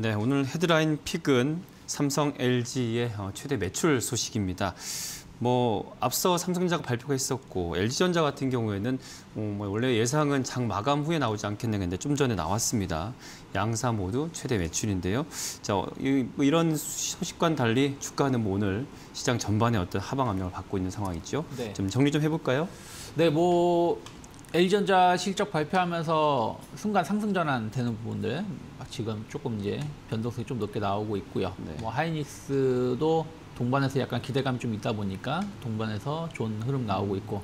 네, 오늘 헤드라인 픽은 삼성 LG의 최대 매출 소식입니다. 앞서 삼성전자가 발표가 있었고 LG전자 같은 경우에는 원래 예상은 장 마감 후에 나오지 않겠는가 했는데 좀 전에 나왔습니다. 양사 모두 최대 매출인데요. 자, 이런 소식과는 달리 주가는 오늘 시장 전반에 어떤 하방 압력을 받고 있는 상황이죠. 네. 좀 정리 좀 해볼까요? 네, LG전자 실적 발표하면서 순간 상승 전환되는 부분들 지금 조금 이제 변동성이 좀 높게 나오고 있고요. 네. 하이닉스도 동반해서 약간 기대감이 좀 있다 보니까 동반해서 좋은 흐름 나오고 있고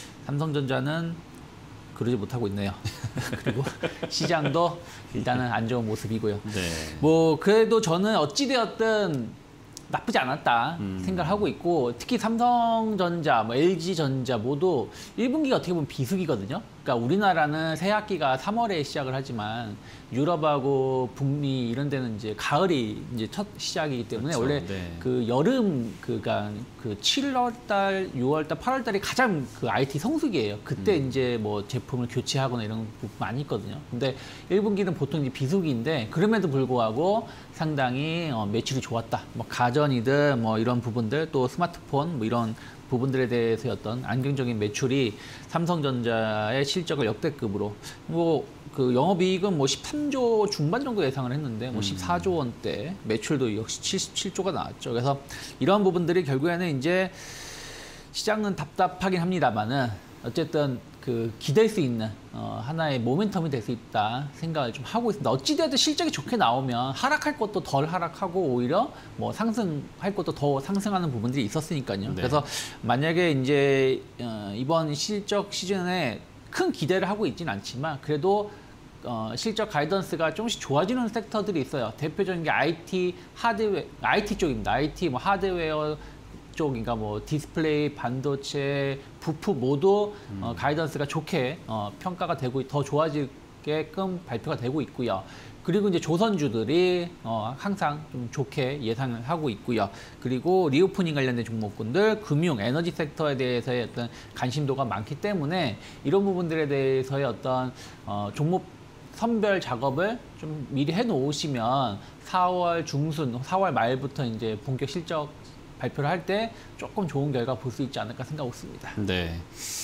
삼성전자는 그러지 못하고 있네요. 그리고 시장도 일단은 안 좋은 모습이고요. 네. 그래도 저는 어찌되었든 나쁘지 않았다 생각을 하고 있고 특히 삼성전자, LG전자 모두 1분기가 어떻게 보면 비수기거든요. 그러니까 우리나라는 새학기가 3월에 시작을 하지만 유럽하고 북미 이런 데는 이제 가을이 이제 첫 시작이기 때문에 그렇죠. 원래 네. 그 여름 그러니까 그 7월달, 6월달, 8월달이 가장 그 IT 성수기예요. 그때 이제 제품을 교체하거나 이런 부분 많이 있거든요. 근데 1분기는 보통 이제 비수기인데 그럼에도 불구하고 상당히 매출이 좋았다. 가전이든 이런 부분들 또 스마트폰 이런 부분들에 대해서의 어떤 안정적인 매출이 삼성전자의 실적을 역대급으로 그 영업이익은 13조 중반 정도 예상을 했는데 14조 원대 매출도 역시 77조가 나왔죠. 그래서 이런 부분들이 결국에는 이제 시장은 답답하긴 합니다만은 어쨌든 그 기댈 수 있는 하나의 모멘텀이 될 수 있다 생각을 좀 하고 있습니다. 어찌되어도 실적이 좋게 나오면 하락할 것도 덜 하락하고 오히려 상승할 것도 더 상승하는 부분들이 있었으니까요. 네. 그래서 만약에 이제 이번 실적 시즌에 큰 기대를 하고 있지는 않지만 그래도 실적 가이던스가 조금씩 좋아지는 섹터들이 있어요. 대표적인 게 IT 쪽입니다. IT 하드웨어 쪽인가 디스플레이, 반도체, 부품 모두 가이던스가 좋게 평가가 되고 더 좋아지게끔 발표가 되고 있고요. 그리고 이제 조선주들이 항상 좀 좋게 예상을 하고 있고요. 그리고 리오프닝 관련된 종목군들, 금융, 에너지 섹터에 대해서의 어떤 관심도가 많기 때문에 이런 부분들에 대해서의 어떤 종목 선별 작업을 좀 미리 해놓으시면 4월 중순, 4월 말부터 이제 본격 실적 발표를 할 때 조금 좋은 결과 볼 수 있지 않을까 생각하고 있습니다. 네.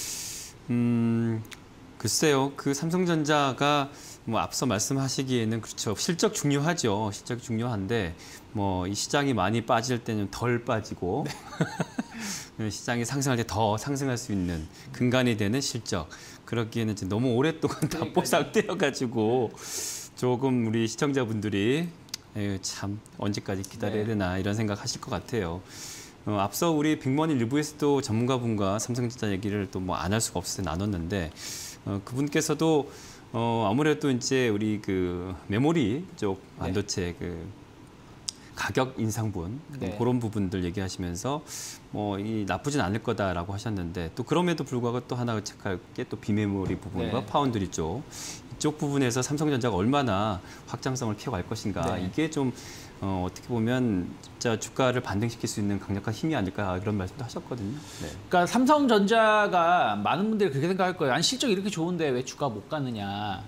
글쎄요. 그 삼성전자가 앞서 말씀하시기에는 그렇죠. 실적 중요하죠. 실적 중요한데 이 시장이 많이 빠질 때는 덜 빠지고 네. 시장이 상승할 때 더 상승할 수 있는 근간이 되는 실적. 그렇기에는 이제 너무 오랫동안 답보 상태여가지고 조금 우리 시청자분들이 참 언제까지 기다려야 되나 이런 생각하실 것 같아요. 앞서 우리 빅머니 리뷰에서도 전문가분과 삼성전자 얘기를 또 안 할 수가 없어서 나눴는데 그분께서도 아무래도 이제 우리 그 메모리 쪽 반도체 그 가격 인상분 그런 부분들 얘기하시면서 이 나쁘진 않을 거다라고 하셨는데 또 그럼에도 불구하고 또 하나 체크할 게 또 비메모리 부분과 파운드리 쪽 이쪽 부분에서 삼성전자가 얼마나 확장성을 키워갈 것인가 이게 좀 어떻게 보면 진짜 주가를 반등시킬 수 있는 강력한 힘이 아닐까 이런 말씀도 하셨거든요. 네. 그러니까 삼성전자가 많은 분들이 그렇게 생각할 거예요. 아니 실적 이렇게 좋은데 왜 주가 못 가느냐.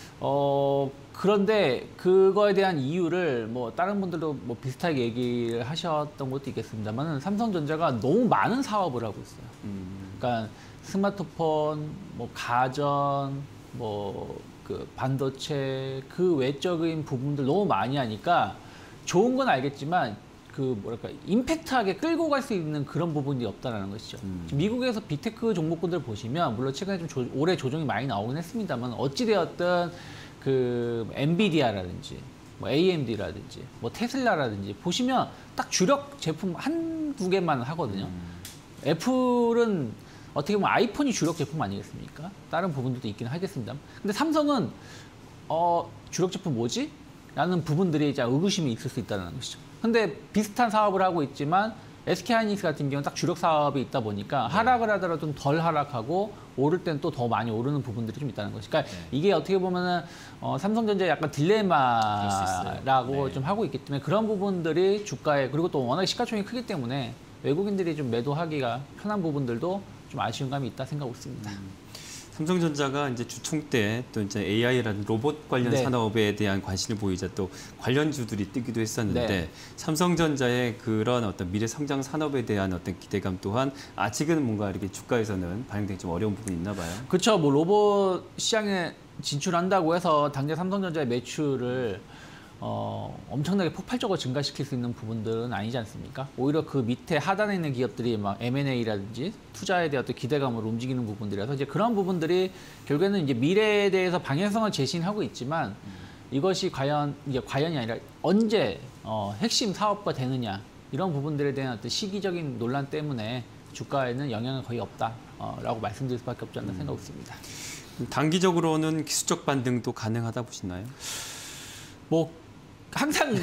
그런데 그거에 대한 이유를 다른 분들도 비슷하게 얘기를 하셨던 것도 있겠습니다만 삼성전자가 너무 많은 사업을 하고 있어요. 그러니까 스마트폰, 가전, 그 반도체 그 외적인 부분들 너무 많이 하니까 좋은 건 알겠지만 임팩트하게 끌고 갈 수 있는 그런 부분이 없다라는 것이죠. 미국에서 빅테크 종목군들 보시면 물론 최근에 좀 올해 조정이 많이 나오긴 했습니다만 어찌되었든 그 엔비디아라든지 AMD라든지 테슬라라든지 보시면 딱 주력 제품 한두 개만 하거든요. 애플은 어떻게 보면 아이폰이 주력 제품 아니겠습니까? 다른 부분들도 있긴 하겠습니다. 근데 삼성은 주력 제품 뭐지? 라는 부분들이 이제 의구심이 있을 수 있다는 것이죠. 근데 비슷한 사업을 하고 있지만 SK하이닉스 같은 경우는 딱 주력 사업이 있다 보니까 하락을 하더라도 좀 덜 하락하고 오를 때는 또 더 많이 오르는 부분들이 좀 있다는 것이. 그러니까 이게 어떻게 보면은 삼성전자의 약간 딜레마라고 좀 하고 있기 때문에 그런 부분들이 주가에 그리고 또 워낙에 시가총액이 크기 때문에 외국인들이 좀 매도하기가 편한 부분들도 좀 아쉬운 감이 있다 생각하고 있습니다. 삼성전자가 이제 주총 때 또 이제 AI라든 로봇 관련 네. 산업에 대한 관심을 보이자 또 관련주들이 뜨기도 했었는데 네. 삼성전자의 그런 어떤 미래 성장 산업에 대한 어떤 기대감 또한 아직은 뭔가 이렇게 주가에서는 반영되기 좀 어려운 부분이 있나 봐요. 그렇죠. 뭐 로봇 시장에 진출한다고 해서 당장 삼성전자의 매출을 엄청나게 폭발적으로 증가시킬 수 있는 부분들은 아니지 않습니까? 오히려 그 밑에 하단에 있는 기업들이 막 M&A라든지 투자에 대한 어떤 기대감으로 움직이는 부분들이라서 이제 그런 부분들이 결국에는 이제 미래에 대해서 방향성을 제시하고 있지만 이것이 과연이 아니라 언제 핵심 사업화 되느냐 이런 부분들에 대한 어떤 시기적인 논란 때문에 주가에는 영향은 거의 없다라고 말씀드릴 수밖에 없지 않나 생각하고 있습니다. 단기적으로는 기술적 반등도 가능하다 보시나요? 뭐 항상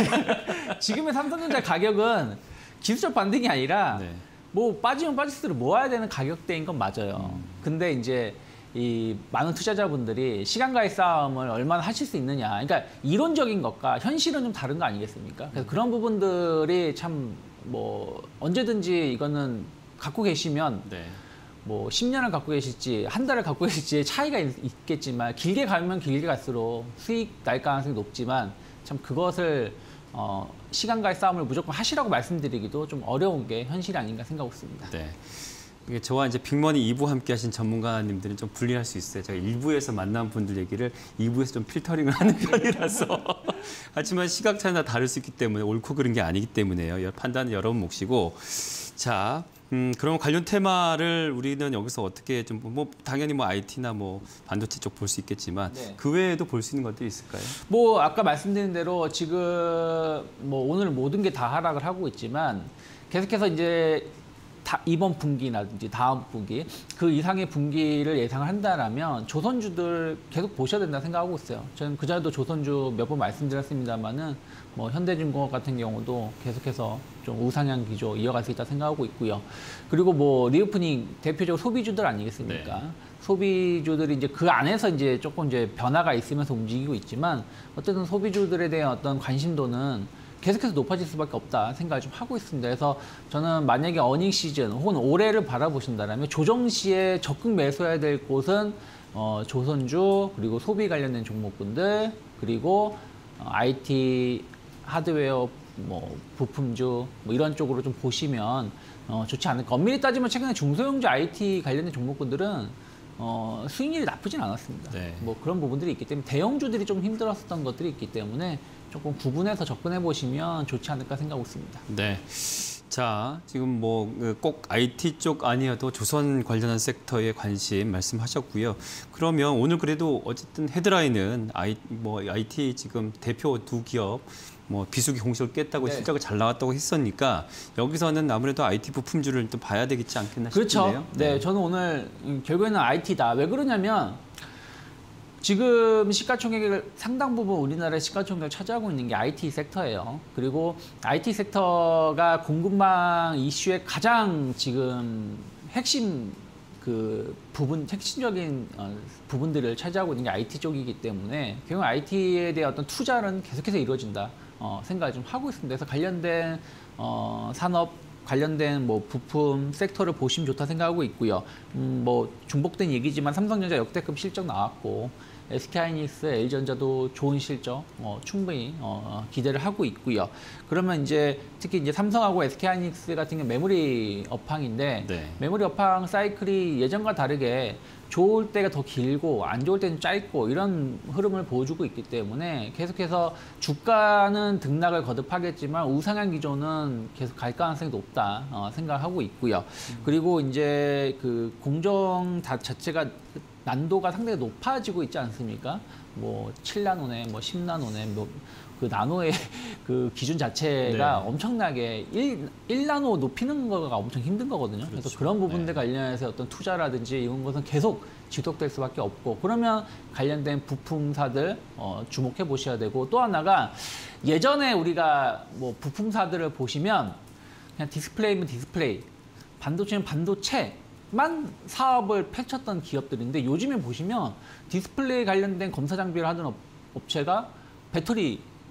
지금의 삼성전자 가격은 기술적 반등이 아니라 네. 뭐 빠지면 빠질수록 모아야 되는 가격대인 건 맞아요. 근데 이제 이 많은 투자자분들이 시간과의 싸움을 얼마나 하실 수 있느냐. 그러니까 이론적인 것과 현실은 좀 다른 거 아니겠습니까? 그래서 그런 부분들이 참 뭐 언제든지 이거는 갖고 계시면 네. 뭐 10년을 갖고 계실지 한 달을 갖고 계실지의 차이가 있겠지만 길게 가면 길게 갈수록 수익 날 가능성이 높지만 참 그것을 시간과의 싸움을 무조건 하시라고 말씀드리기도 좀 어려운 게 현실이 아닌가 생각하고 있습니다. 네. 이게 저와 이제 빅머니 2부 함께 하신 전문가님들은 좀 불리할 수 있어요. 제가 1부에서 만난 분들 얘기를 2부에서 좀 필터링을 하는 편이라서. 하지만 시각 차이나 다를 수 있기 때문에 옳고 그른 게 아니기 때문에요. 판단은 여러분 몫이고. 자, 그럼 관련 테마를 우리는 여기서 어떻게 좀 뭐 당연히 뭐 IT나 뭐 반도체 쪽 볼 수 있겠지만 네. 그 외에도 볼 수 있는 것들이 있을까요? 뭐 아까 말씀드린 대로 지금 뭐 오늘 모든 게 다 하락을 하고 있지만 계속해서 이제 이번 분기라든지 다음 분기 그 이상의 분기를 예상을 한다라면 조선주들 계속 보셔야 된다 생각하고 있어요. 저는 그전에도 조선주 몇 번 말씀드렸습니다만은 뭐 현대중공업 같은 경우도 계속해서 좀 우상향 기조 이어갈 수 있다 생각하고 있고요. 그리고 뭐 리오프닝 대표적으로 소비주들 아니겠습니까? 네. 소비주들이 이제 그 안에서 이제 조금 이제 변화가 있으면서 움직이고 있지만 어쨌든 소비주들에 대한 어떤 관심도는 계속해서 높아질 수밖에 없다 생각을 좀 하고 있습니다. 그래서 저는 만약에 어닝 시즌 혹은 올해를 바라보신다면 조정 시에 적극 매수해야 될 곳은 조선주 그리고 소비 관련된 종목군들 그리고 IT 하드웨어 뭐 부품주 뭐 이런 쪽으로 좀 보시면 좋지 않을까. 엄밀히 따지면 최근에 중소형주 IT 관련된 종목군들은 수익률이 나쁘진 않았습니다. 네. 뭐 그런 부분들이 있기 때문에 대형주들이 좀 힘들었었던 것들이 있기 때문에 조금 구분해서 접근해 보시면 좋지 않을까 생각하고 있습니다. 네. 자, 지금 뭐 꼭 IT 쪽 아니어도 조선 관련한 섹터에 관심 말씀하셨고요. 그러면 오늘 그래도 어쨌든 헤드라인은 IT 지금 대표 두 기업 뭐 비수기 공식을 깼다고 네. 실적을 잘 나왔다고 했으니까 여기서는 아무래도 IT 부품주를 또 봐야 되겠지 않겠나 그렇죠. 싶은데요. 네, 저는 오늘 결국에는 IT다. 왜 그러냐면 지금 시가총액을 상당 부분 우리나라의 시가총액을 차지하고 있는 게 IT 섹터예요. 그리고 IT 섹터가 공급망 이슈의 가장 지금 핵심 핵심적인 부분들을 차지하고 있는 게 IT 쪽이기 때문에 결국 IT에 대한 어떤 투자는 계속해서 이루어진다 생각을 좀 하고 있습니다. 그래서 관련된 산업 관련된 뭐 부품 섹터를 보시면 좋다 생각하고 있고요. 뭐 중복된 얘기지만 삼성전자 역대급 실적 나왔고 SK하이닉스, LG전자도 좋은 실적 충분히 기대를 하고 있고요. 그러면 이제 특히 이제 삼성하고 SK하이닉스 같은 경우 메모리 업황인데 네. 메모리 업황 사이클이 예전과 다르게 좋을 때가 더 길고 안 좋을 때는 짧고 이런 흐름을 보여주고 있기 때문에 계속해서 주가는 등락을 거듭하겠지만 우상향 기조는 계속 갈 가능성이 높다 생각하고 있고요. 그리고 이제 그 공정 자체가 난도가 상당히 높아지고 있지 않습니까? 뭐 7나노네, 뭐 10나노네, 뭐 그 나노의 그 기준 자체가 네. 엄청나게 1나노 높이는 거가 엄청 힘든 거거든요. 그렇죠. 그래서 그런 부분들 네. 관련해서 어떤 투자라든지 이런 것은 계속 지속될 수밖에 없고 그러면 관련된 부품사들 주목해 보셔야 되고 또 하나가 예전에 우리가 뭐 부품사들을 보시면 그냥 디스플레이면 디스플레이, 반도체는 반도체만 사업을 펼쳤던 기업들인데 요즘에 보시면 디스플레이 관련된 검사 장비를 하던 업체가 배터리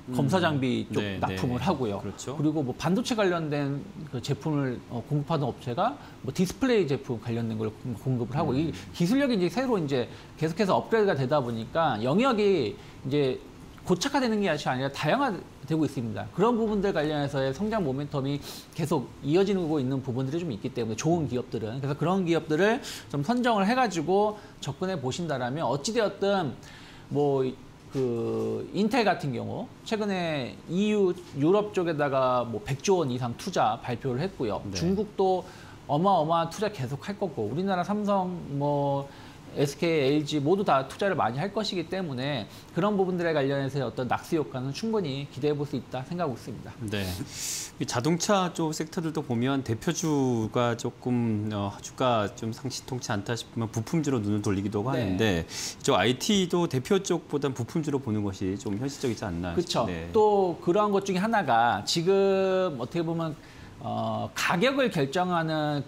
검사 장비 쪽 네, 납품을 네. 하고요. 그렇죠. 그리고 뭐 반도체 관련된 그 제품을 공급하는 업체가 뭐 디스플레이 제품 관련된 걸 공급을 하고 이 기술력이 이제 새로 이제 계속해서 업그레이드가 되다 보니까 영역이 이제 고착화되는 게 아니라 다양화되고 있습니다. 그런 부분들 관련해서의 성장 모멘텀이 계속 이어지고 있는 부분들이 좀 있기 때문에 좋은 기업들은 그래서 그런 기업들을 좀 선정을 해가지고 접근해 보신다라면 어찌되었든 뭐 그 인텔 같은 경우 최근에 EU 유럽 쪽에다가 뭐 100조 원 이상 투자 발표를 했고요. 네. 중국도 어마어마한 투자 계속 할 거고 우리나라 삼성 뭐 SK, LG 모두 다 투자를 많이 할 것이기 때문에 그런 부분들에 관련해서 어떤 낙수 효과는 충분히 기대해 볼 수 있다 생각하고 있습니다. 네. 이 자동차 쪽 섹터들도 보면 대표주가 조금 주가 좀 상시통치 않다 싶으면 부품주로 눈을 돌리기도 하는데 저 IT도 대표 쪽보다는 부품주로 보는 것이 좀 현실적이지 않나 그렇죠. 싶은데. 또 그러한 것 중에 하나가 지금 어떻게 보면 가격을 결정하는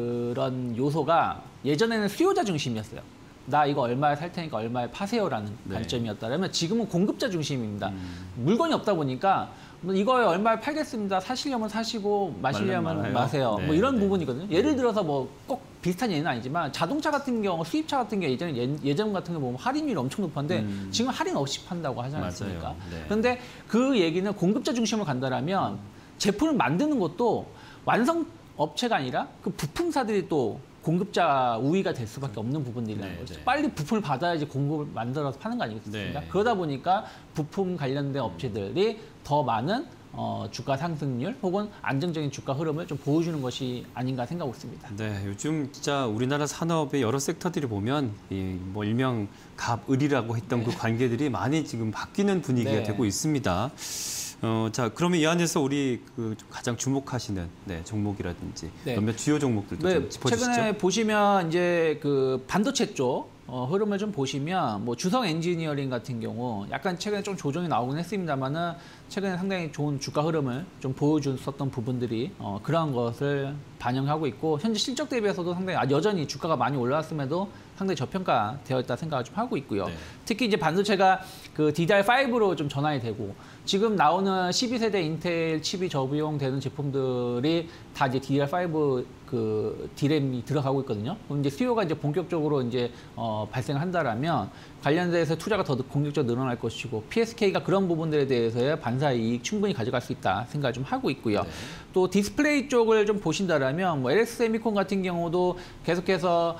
그런 요소가 예전에는 수요자 중심이었어요. 나 이거 얼마에 살 테니까 얼마에 파세요라는 네. 관점이었다면 지금은 공급자 중심입니다. 물건이 없다 보니까 이거 얼마에 팔겠습니다. 사시려면 사시고 마시려면 말라요. 마세요. 네, 뭐 이런 네. 부분이거든요. 예를 들어서 뭐 꼭 비슷한 예는 아니지만 자동차 같은 경우 수입차 같은 게 예전 같은 거 보면 할인율이 엄청 높았는데 지금 할인 없이 판다고 하지 않습니까? 맞아요. 네. 그런데 그 얘기는 공급자 중심으로 간다라면 제품을 만드는 것도 완성 업체가 아니라 그 부품사들이 또 공급자 우위가 될 수밖에 없는 부분들이라는 네, 거죠. 네. 빨리 부품을 받아야지 공급을 만들어서 파는 거 아니겠습니까? 네. 그러다 보니까 부품 관련된 업체들이 더 많은 주가 상승률 혹은 안정적인 주가 흐름을 좀 보여주는 것이 아닌가 생각하고 있습니다. 네, 요즘 진짜 우리나라 산업의 여러 섹터들이 보면 뭐 일명 갑을이라고 했던 그 관계들이 많이 지금 바뀌는 분위기가 네. 되고 있습니다. 자, 그러면 이 안에서 우리 그 가장 주목하시는 종목이라든지 네. 몇몇 주요 종목들도 좀 짚어주시죠. 최근에 보시면 이제 그 반도체 쪽 흐름을 좀 보시면 뭐 주성 엔지니어링 같은 경우 약간 최근에 좀 조정이 나오긴 했습니다만은 최근에 상당히 좋은 주가 흐름을 좀 보여줬었던 부분들이 그러한 것을 반영하고 있고 현재 실적 대비해서도 상당히 여전히 주가가 많이 올라왔음에도 상당히 저평가되어 있다 생각을 좀 하고 있고요. 네. 특히 이제 반도체가 그 DDR5로 좀 전환이 되고 지금 나오는 12세대 인텔 칩이 적용되는 제품들이 다 이제 DDR5 그 D램이 들어가고 있거든요. 그럼 이제 수요가 이제 본격적으로 이제 발생한다라면 관련돼서 투자가 더 공격적으로 늘어날 것이고 PSK가 그런 부분들에 대해서의 반사 이익 충분히 가져갈 수 있다 생각을 좀 하고 있고요. 네. 또 디스플레이 쪽을 좀 보신다라면 뭐 LS 세미콘 같은 경우도 계속해서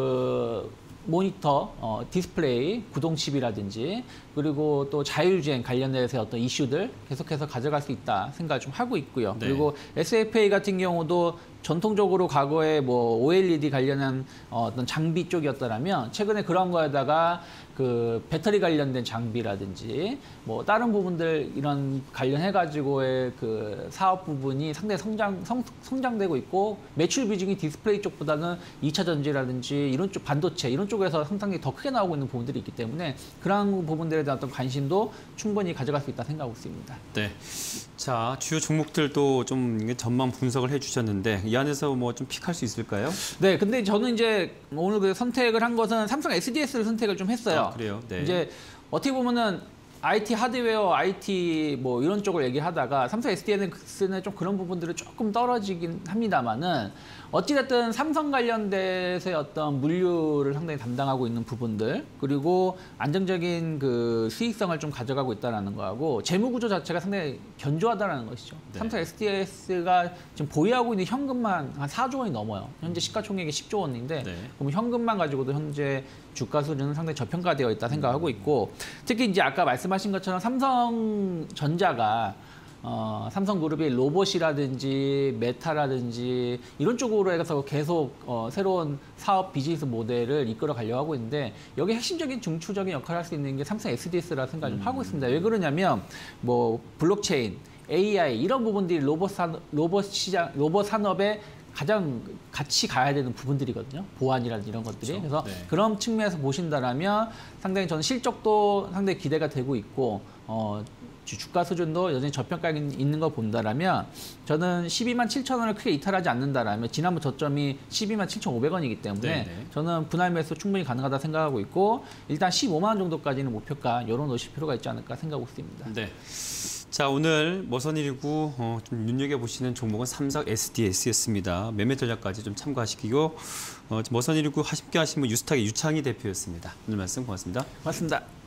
그 모니터, 디스플레이, 구동칩이라든지 그리고 또 자율주행 관련해서 어떤 이슈들 계속해서 가져갈 수 있다 생각을 좀 하고 있고요. 네. 그리고 SFA 같은 경우도 전통적으로 과거에 뭐 OLED 관련한 어떤 장비 쪽이었더라면 최근에 그런 거에다가 그 배터리 관련된 장비라든지 뭐 다른 부분들 이런 관련해 가지고의 그 사업 부분이 상당히 성장되고 있고 매출 비중이 디스플레이 쪽보다는 2차 전지라든지 이런 쪽 반도체 이런 쪽에서 상당히 더 크게 나오고 있는 부분들이 있기 때문에 그런 부분들에 대한 어떤 관심도 충분히 가져갈 수 있다 생각하고 있습니다. 네. 자, 주요 종목들도 좀 전망 분석을 해주셨는데 이 안에서 뭐 좀 픽할 수 있을까요? 네, 근데 저는 이제 오늘 그 선택을 한 것은 삼성 SDS를 선택을 좀 했어요. 아, 그래요? 네. 이제 어떻게 보면은 IT 하드웨어, IT 뭐 이런 쪽을 얘기하다가 삼성 SDS는 좀 그런 부분들이 조금 떨어지긴 합니다만은 어찌됐든 삼성 관련돼서의 어떤 물류를 상당히 담당하고 있는 부분들 그리고 안정적인 그 수익성을 좀 가져가고 있다는 거하고 재무 구조 자체가 상당히 견조하다는 것이죠. 네. 삼성 SDS가 지금 보유하고 있는 현금만 한 4조 원이 넘어요. 현재 시가총액이 10조 원인데 네. 그럼 현금만 가지고도 현재 주가 수준은 상당히 저평가되어 있다 생각하고 있고 특히 이제 아까 말씀하신 것처럼 삼성전자가 삼성그룹이 로봇이라든지 메타라든지 이런 쪽으로 해서 계속 새로운 사업 비즈니스 모델을 이끌어 가려고 하고 있는데 여기 핵심적인 중추적인 역할을 할 수 있는 게 삼성 SDS라 생각을 좀 하고 있습니다. 왜 그러냐면 뭐 블록체인, AI 이런 부분들이 로봇 산업에 가장 같이 가야 되는 부분들이거든요. 보안이라든지 이런 것들이. 그렇죠. 그래서 네. 그런 측면에서 보신다라면 상당히 저는 실적도 상당히 기대가 되고 있고 주가 수준도 여전히 저평가 있는 거 본다라면 저는 127,000원을 크게 이탈하지 않는다라면 지난번 저점이 127,500원이기 때문에 네네. 저는 분할 매수 충분히 가능하다 생각하고 있고 일단 15만 원 정도까지는 목표가 열어놓으실 필요가 있지 않을까 생각하고 있습니다. 네. 자, 오늘 머선일이고 좀 눈여겨보시는 종목은 삼성 SDS였습니다. 매매 전략까지 좀 참고하시고 머선일이고 함께 하신 분 유스탁의 유창희 대표였습니다. 오늘 말씀 고맙습니다. 고맙습니다.